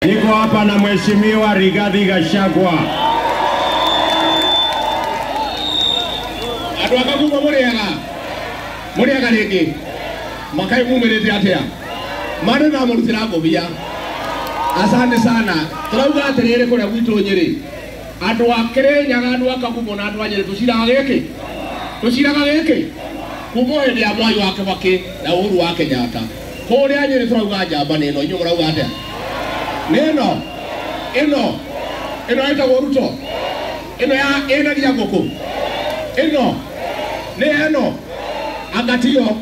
Niko hapa na Mheshimiwa Rigathi Gachagua. Adu akakuwa muriaga rĩngĩ makai mumerete atia mane na mũrutĩra ngũbia. Asante sana. Turauga atĩrĩrĩ kũrĩa gwitũ Nyĩrĩ, andũ a Kĩrĩnyaga, andũ a Kagumo na andũ a Nyĩrĩ tuciraga gĩkĩ kuma hĩndĩ ya Mwai wa Kĩbakĩ na Uhuru wa Kenyatta. Kũrĩa Nyĩrĩ turauga njamba nĩ ĩno, inyuĩ mũrauga atĩa? Nĩ ĩno ĩtagwo Ruto, ĩno ya ĩnagia ngũkũ, ĩno nĩ ĩno Agatio.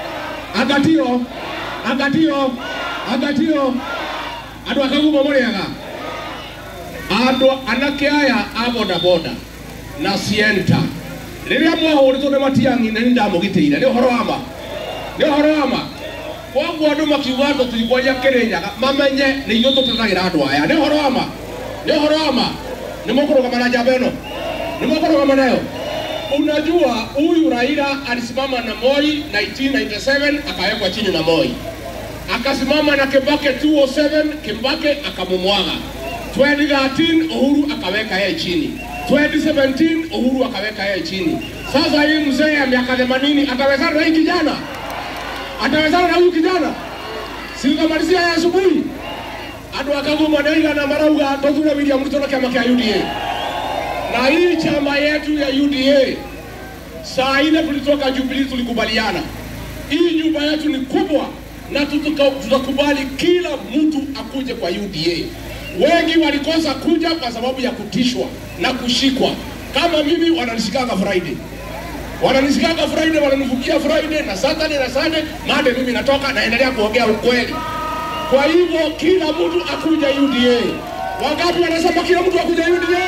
Andũ a Kagumo mũrĩaga, andũ anake aya a bodaboda na Sienta rĩrĩa mwahũrĩtwo nĩ Matiang'i na nĩndamũgitĩire, nĩ ũhoro wa ma. Koguo andũ makiuga tũtirikwaria Kĩrĩnyaga mamenye nĩ ithuĩ tũtetagĩra andũ aya, nĩ ũhoro wa ma. Nĩ mũkũrũgama na njamba ĩno, nĩ mũkũrũgama nayo. Unajua huyu Raila alisimama na Moi 1997 akawekwa chini na Moi. Akasimama na Kibaki 2007, Kibaki akamumwaga. 2013 Uhuru akaweka yeye chini. 2017 Uhuru akaweka yeye chini. Sasa hii mzee ya miaka 80 atawezana na hii kijana? Atawezana na huyu kijana? Sikamalizia ya asubuhi. Andũ a Kagumo na marauga tũthure William Ruto na kĩama kĩa UDA. Na hii chama yetu ya UDA saa ile tulitoka Jubilee tulikubaliana hii nyumba yetu ni kubwa na tutakubali kila mtu akuje kwa UDA. Wengi walikosa kuja kwa sababu ya kutishwa na kushikwa. Kama mimi wananishikanga Friday, wananifukia Friday na Saturday na Sunday, Monday mimi natoka naendelea kuongea ukweli. Kwa hivyo kila mtu akuja UDA. Wangapi wanasema kila mtu akuja UDA?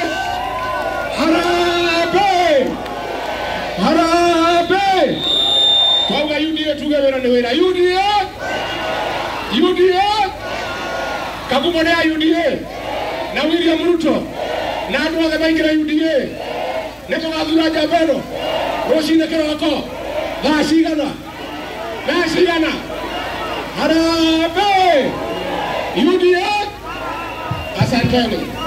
Harambee! Twauga UDA tugewera nĩ wĩra. UDA Kagumo nĩ ya UDA na William Ruto na andũ othe maingĩra UDA. Nĩ tũgathura njamba ĩno rũcinĩ kĩroko thaa cigana. Harambee! UDA. Asanteni.